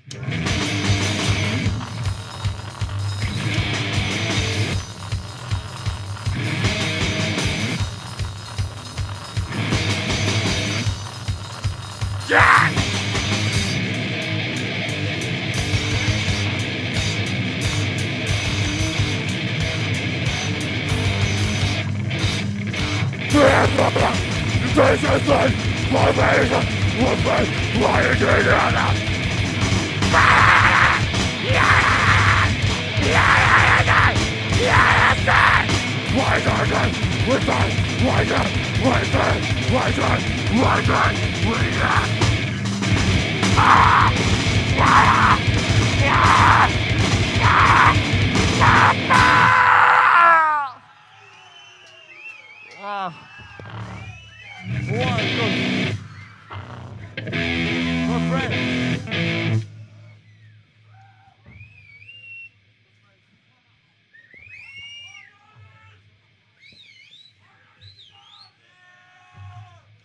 Yeah! This is like formation with me lying together. Why not? With us, why not? With us, why not? Why not? We are. Wow. Wow, good. My friend.